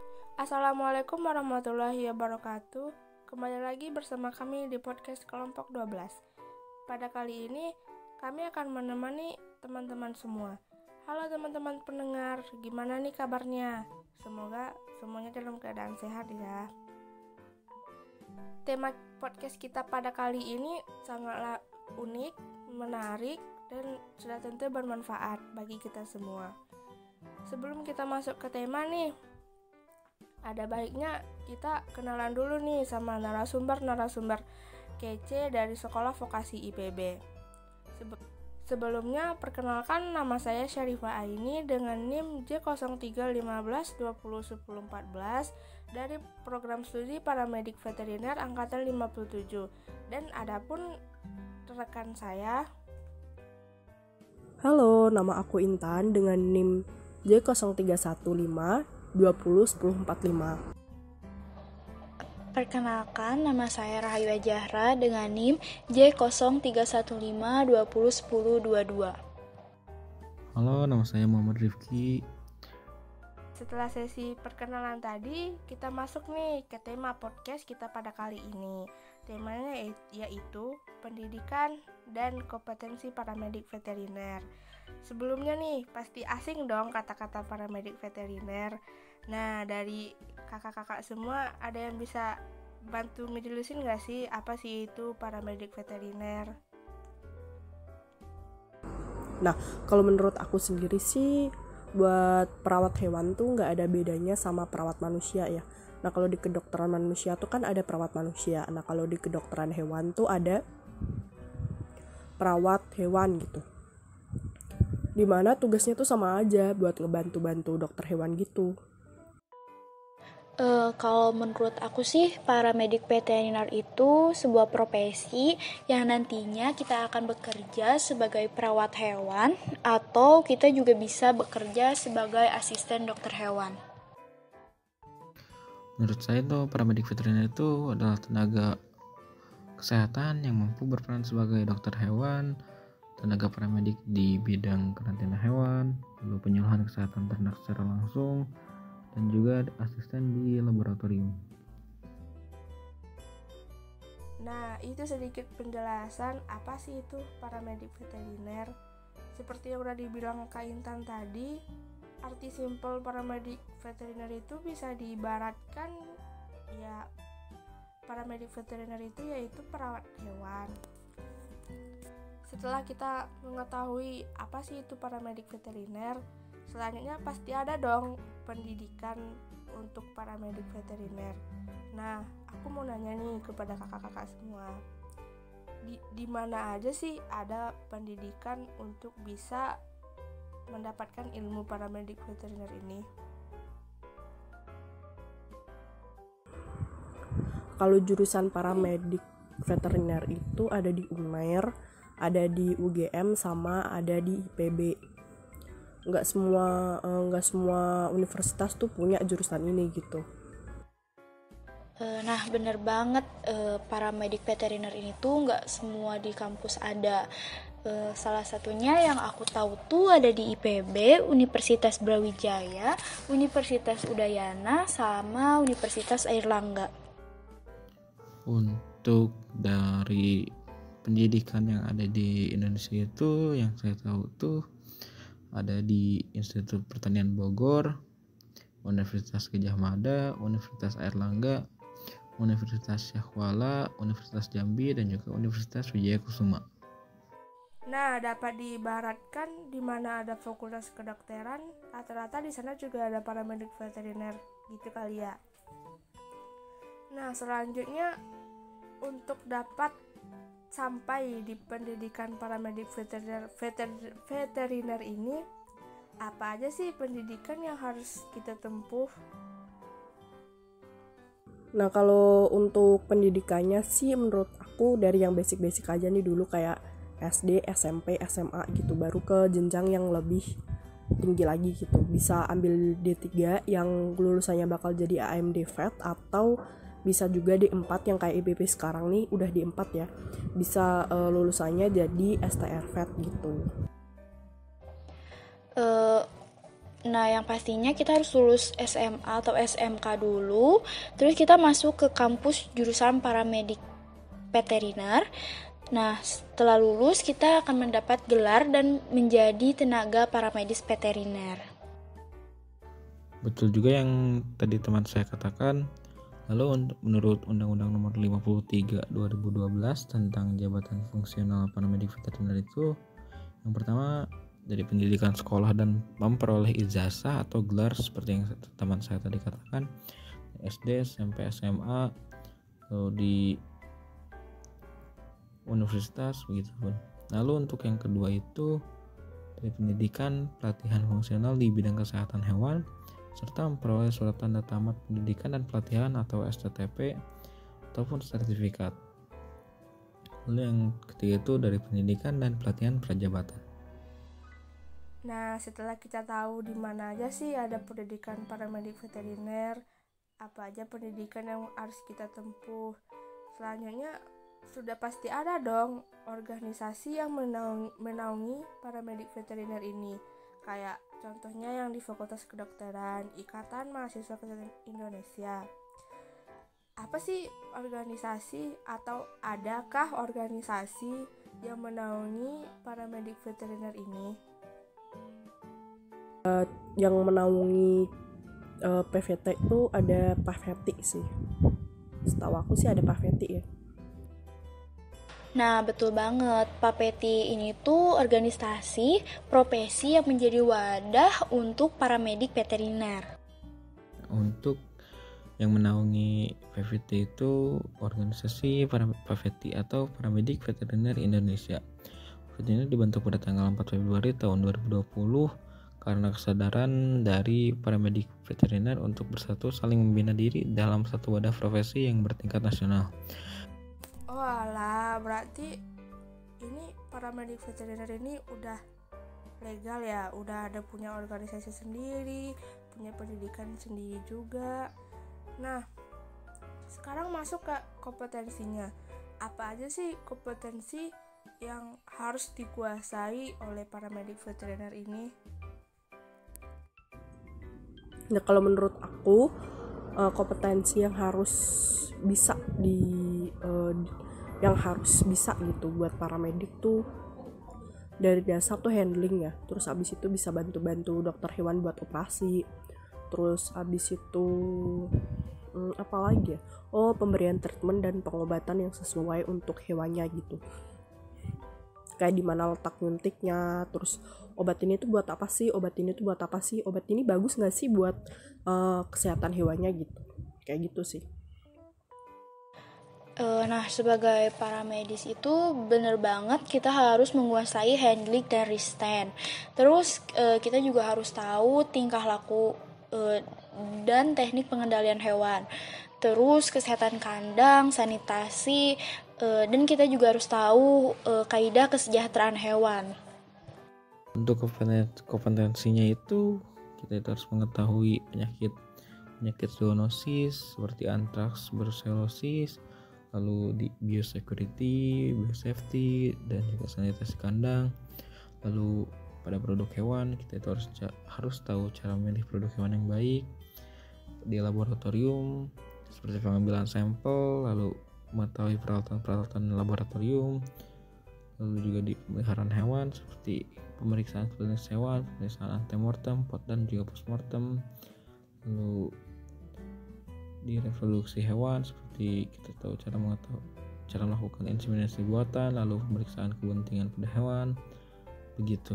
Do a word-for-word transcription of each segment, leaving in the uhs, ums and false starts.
Assalamualaikum warahmatullahi wabarakatuh. Kembali lagi bersama kami di podcast kelompok dua belas. Pada kali ini kami akan menemani teman-teman semua. Halo teman-teman pendengar, gimana nih kabarnya? Semoga semuanya dalam keadaan sehat ya. Tema podcast kita pada kali ini sangatlah unik, menarik, dan sudah tentu bermanfaat bagi kita semua. Sebelum kita masuk ke tema nih, ada baiknya kita kenalan dulu nih sama narasumber-narasumber kece dari Sekolah Vokasi I P B. Sebe- sebelumnya perkenalkan, nama saya Syarifah Aini dengan N I M J nol tiga lima belas dua nol sepuluh empat belas dari Program Studi Paramedik Veteriner Angkatan lima puluh tujuh. Dan adapun rekan saya, halo, nama aku Intan dengan N I M J nol tiga satu lima dua nol sepuluh empat lima. Perkenalkan, nama saya Rahayu Ajahra dengan N I M J nol tiga satu lima dua nol sepuluh dua dua. Halo, nama saya Muhammad Rifki. setelah sesi perkenalan tadi, kita masuk nih ke tema podcast kita pada kali ini. Temanya yaitu pendidikan dan kompetensi paramedik veteriner. Sebelumnya nih, pasti asing dong kata-kata paramedik veteriner. Nah, dari kakak-kakak semua, ada yang bisa bantu ngejelasin gak sih apa sih itu paramedik veteriner? Nah, kalau menurut aku sendiri sih, buat perawat hewan tuh nggak ada bedanya sama perawat manusia ya. Nah, kalau di kedokteran manusia tuh kan ada perawat manusia. Nah, kalau di kedokteran hewan tuh ada perawat hewan gitu. Dimana tugasnya tuh sama aja buat ngebantu-bantu dokter hewan gitu. Uh, kalau menurut aku sih, paramedik veteriner itu sebuah profesi yang nantinya kita akan bekerja sebagai perawat hewan, atau kita juga bisa bekerja sebagai asisten dokter hewan. Menurut saya tuh paramedik veteriner itu adalah tenaga kesehatan yang mampu berperan sebagai dokter hewan, tenaga paramedik di bidang karantina hewan, lalu penyuluhan kesehatan ternak secara langsung, dan juga asisten di laboratorium. Nah, itu sedikit penjelasan apa sih itu paramedik veteriner. Seperti yang udah dibilang Kak Intan tadi, arti simpel paramedik veteriner itu bisa diibaratkan ya, paramedik veteriner itu yaitu perawat hewan. Setelah kita mengetahui apa sih itu paramedik veteriner, selanjutnya pasti ada dong pendidikan untuk paramedik veteriner. Nah, aku mau nanya nih kepada kakak-kakak semua, di, di mana aja sih ada pendidikan untuk bisa mendapatkan ilmu paramedik veteriner ini? Kalau jurusan paramedik veteriner itu ada di U N E R, ada di U G M, sama ada di I P B. Nggak semua nggak semua universitas tuh punya jurusan ini gitu. Nah, bener banget, paramedik veteriner ini tuh nggak semua di kampus ada. Salah satunya yang aku tahu tuh ada di I P B, Universitas Brawijaya, Universitas Udayana, sama Universitas Airlangga. Untuk dari pendidikan yang ada di Indonesia itu, yang saya tahu tuh ada di Institut Pertanian Bogor, Universitas Gadjah Mada, Universitas Airlangga, Universitas Syahwala, Universitas Jambi, dan juga Universitas Wijaya Kusuma. Nah, dapat diibaratkan di mana ada fakultas kedokteran, rata-rata di sana juga ada paramedik veteriner, gitu kali ya. Nah, selanjutnya untuk dapat sampai di pendidikan paramedik veteriner, veter, veteriner ini, apa aja sih pendidikan yang harus kita tempuh? Nah, kalau untuk pendidikannya sih menurut aku dari yang basic-basic aja nih dulu, kayak S D, S M P, S M A gitu, baru ke jenjang yang lebih tinggi lagi gitu. Bisa ambil D tiga yang lulusannya bakal jadi A M D Vet, atau bisa juga D empat yang kayak I P B sekarang nih udah D empat ya. Bisa uh, lulusannya jadi S T R Vet gitu. Uh, Nah, yang pastinya kita harus lulus S M A atau S M K dulu, terus kita masuk ke kampus jurusan paramedik veteriner. Nah, setelah lulus kita akan mendapat gelar dan menjadi tenaga paramedis veteriner. Betul juga yang tadi teman saya katakan. Lalu menurut Undang-Undang Nomor lima puluh tiga dua ribu dua belas tentang jabatan fungsional paramedik veteriner itu, yang pertama dari pendidikan sekolah dan memperoleh ijazah atau gelar seperti yang teman saya tadi katakan, S D, S M P, S M A, lalu di universitas begitu pun. Lalu untuk yang kedua itu dari pendidikan pelatihan fungsional di bidang kesehatan hewan serta memperoleh surat tanda tamat pendidikan dan pelatihan atau S T T P ataupun sertifikat. Lalu yang ketiga itu dari pendidikan dan pelatihan prajabatan. Nah, setelah kita tahu di mana aja sih ada pendidikan paramedik veteriner, apa aja pendidikan yang harus kita tempuh, selanjutnya sudah pasti ada dong organisasi yang menaungi, menaungi paramedik veteriner ini. Kayak contohnya yang di Fakultas Kedokteran, Ikatan Mahasiswa Kedokteran Indonesia. Apa sih organisasi atau adakah organisasi yang menaungi paramedik veteriner ini? Yang menaungi uh, P V T itu ada Paveti sih. Setahu aku sih ada Paveti ya. Nah, betul banget. Paveti ini tuh organisasi profesi yang menjadi wadah untuk paramedik veteriner. Untuk yang menaungi P V T itu organisasi Paveti atau Paramedik Veteriner Indonesia. P V T ini dibentuk pada tanggal empat Februari tahun dua ribu dua puluh karena kesadaran dari paramedik veteriner untuk bersatu saling membina diri dalam satu wadah profesi yang bertingkat nasional. Oh alah, berarti ini paramedik veteriner ini udah legal ya, udah ada punya organisasi sendiri, punya pendidikan sendiri juga. Nah, sekarang masuk ke kompetensinya. Apa aja sih kompetensi yang harus dikuasai oleh paramedik veteriner ini? Nah, kalau menurut aku uh, kompetensi yang harus bisa di uh, yang harus bisa gitu buat paramedik tuh dari dasar tuh handling ya, terus abis itu bisa bantu-bantu dokter hewan buat operasi, terus abis itu hmm, apa lagi ya, oh pemberian treatment dan pengobatan yang sesuai untuk hewannya gitu, kayak di mana letak nyuntiknya, terus obat ini tuh buat apa sih, obat ini tuh buat apa sih, obat ini bagus nggak sih buat uh, kesehatan hewannya gitu, kayak gitu sih. Nah, sebagai paramedis itu bener banget kita harus menguasai handling dan restand. Terus kita juga harus tahu tingkah laku dan teknik pengendalian hewan. Terus kesehatan kandang, sanitasi, dan kita juga harus tahu kaidah kesejahteraan hewan. Untuk kompetensinya itu kita itu harus mengetahui penyakit penyakit zoonosis seperti antraks, brucellosis, lalu di biosecurity, biosafety, dan juga sanitasi kandang. Lalu pada produk hewan kita itu harus harus tahu cara memilih produk hewan yang baik di laboratorium seperti pengambilan sampel, lalu mengetahui peralatan-peralatan laboratorium, lalu juga di pemeliharaan hewan seperti pemeriksaan klinis hewan, pemeriksaan antemortem, pot dan juga postmortem, lalu di reproduksi hewan seperti kita tahu cara mengetahui cara melakukan inseminasi buatan, lalu pemeriksaan kepentingan pada hewan, begitu.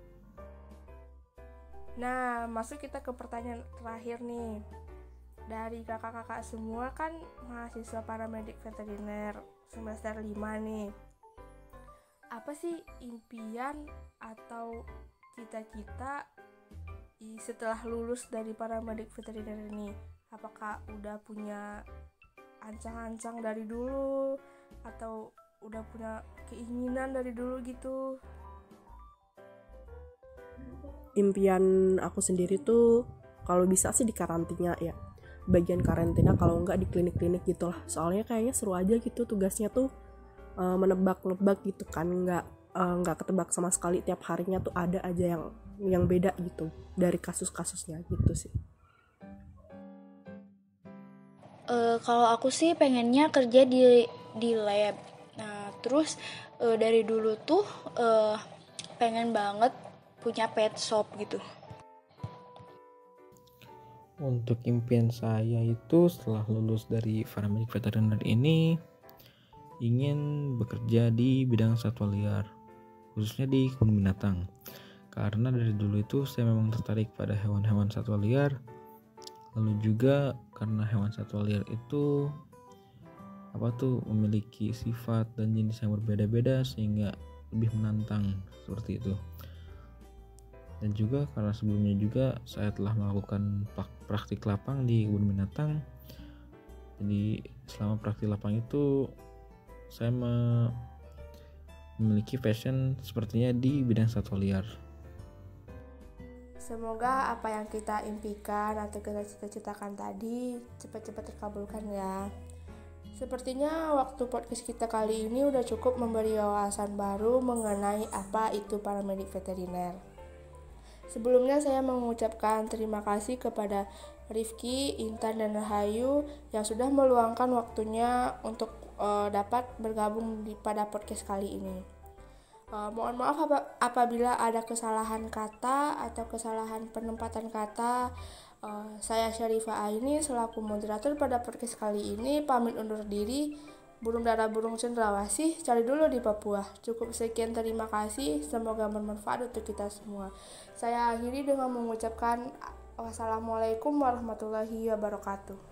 Nah, masuk kita ke pertanyaan terakhir nih. Dari kakak-kakak semua kan mahasiswa paramedik veteriner semester lima nih. Apa sih impian atau cita-cita setelah lulus dari paramedik veteriner ini? Apakah udah punya ancang-ancang dari dulu atau udah punya keinginan dari dulu gitu? Impian aku sendiri tuh kalau bisa sih di karantina ya, bagian karantina, kalau enggak di klinik-klinik gitu lah. Soalnya kayaknya seru aja gitu tugasnya tuh, uh, menebak-nebak gitu kan, nggak uh, nggak ketebak sama sekali, tiap harinya tuh ada aja yang yang beda gitu dari kasus-kasusnya gitu sih. Uh, kalau aku sih pengennya kerja di di lab. Nah, terus uh, dari dulu tuh uh, pengen banget punya pet shop gitu. Untuk impian saya itu setelah lulus dari paramedik veteriner ini ingin bekerja di bidang satwa liar, khususnya di kebun binatang. Karena dari dulu itu saya memang tertarik pada hewan-hewan satwa liar. Lalu juga karena hewan satwa liar itu apa tuh memiliki sifat dan jenis yang berbeda-beda sehingga lebih menantang seperti itu. Dan juga karena sebelumnya juga saya telah melakukan praktik lapang di kebun binatang. Jadi selama praktik lapang itu saya memiliki passion sepertinya di bidang satwa liar. Semoga apa yang kita impikan atau kita cita-citakan tadi cepat-cepat terkabulkan ya. Sepertinya waktu podcast kita kali ini udah cukup memberi wawasan baru mengenai apa itu paramedik veteriner. Sebelumnya saya mengucapkan terima kasih kepada Rifki, Intan, dan Rahayu yang sudah meluangkan waktunya untuk uh, dapat bergabung di pada podcast kali ini. Uh, mohon maaf apabila ada kesalahan kata atau kesalahan penempatan kata. Uh, saya Syarifah Aini selaku moderator pada podcast kali ini pamit undur diri. Burung dara burung cendrawasih cari dulu di Papua. Cukup sekian, terima kasih, semoga bermanfaat untuk kita semua. Saya akhiri dengan mengucapkan wassalamualaikum warahmatullahi wabarakatuh.